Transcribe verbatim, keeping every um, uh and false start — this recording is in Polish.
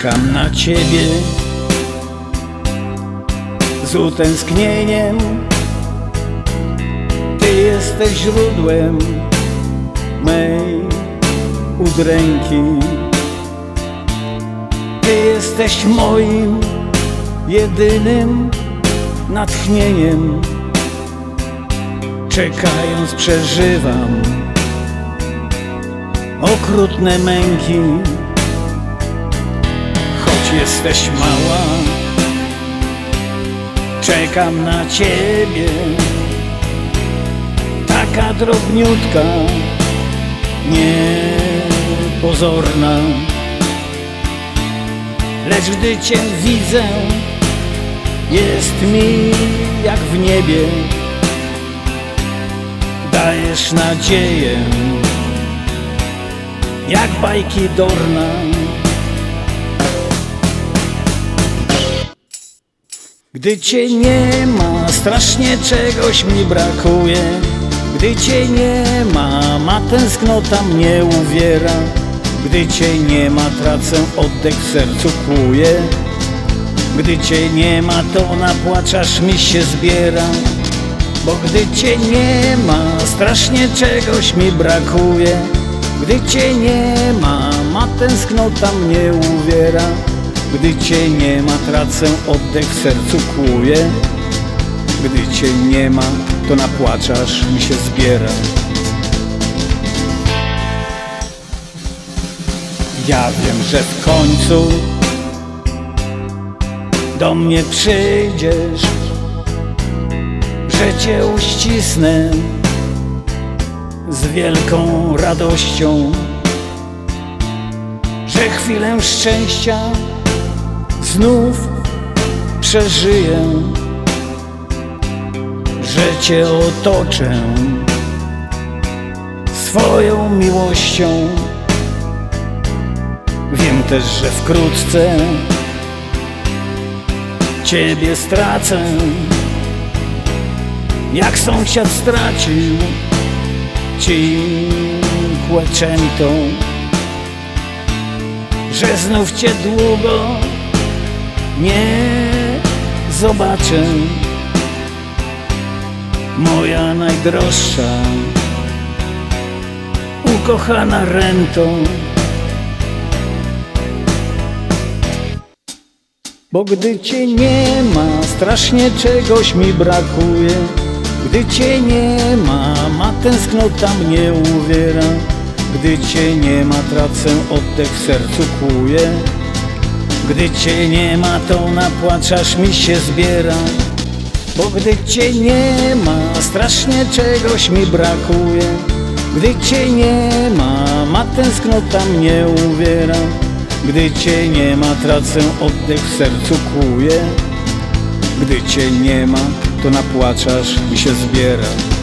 Czekam na ciebie z utęsknieniem. Ty jesteś źródłem mej udręki. Ty jesteś moim jedynym natchnieniem. Czekając przeżywam okrutne męki. Choć jesteś mała, czekam na ciebie. Taka drobniutka, niepozorna, lecz gdy cię widzę, jest mi jak w niebie. Dajesz nadzieję, jak bajki Dorna. Gdy cię nie ma, strasznie czegoś mi brakuje. Gdy cię nie ma, ma tęsknota mnie uwiera. Gdy cię nie ma, tracę oddech, w sercu kłuje. Gdy cię nie ma, to na płacz aż mi się zbiera. Bo gdy cię nie ma, strasznie czegoś mi brakuje. Gdy cię nie ma, ma tęsknota mnie uwiera. Gdy cię nie ma, tracę oddech, w sercu kłuje. Gdy cię nie ma, to na płacz aż mi się zbiera. Ja wiem, że w końcu do mnie przyjdziesz, że cię uścisnę z wielką radością, że chwilę szczęścia znów przeżyję, że cię otoczę swoją miłością. Wiem też, że wkrótce ciebie stracę, jak sąsiad stracił Cinquecento, że znów cię długo nie zobaczę. Moja najdroższa, ukochana rento. Bo gdy cię nie ma, strasznie czegoś mi brakuje. Gdy cię nie ma, ma tęsknota mnie uwiera. Gdy cię nie ma, tracę oddech, w sercu kłuje. Gdy cię nie ma, to na płacz aż mi się zbiera. Bo gdy cię nie ma, strasznie czegoś mi brakuje. Gdy cię nie ma, ma tęsknota mnie uwiera. Gdy cię nie ma, tracę oddech, w sercu kłuje. Gdy cię nie ma, to na płacz aż mi się zbiera.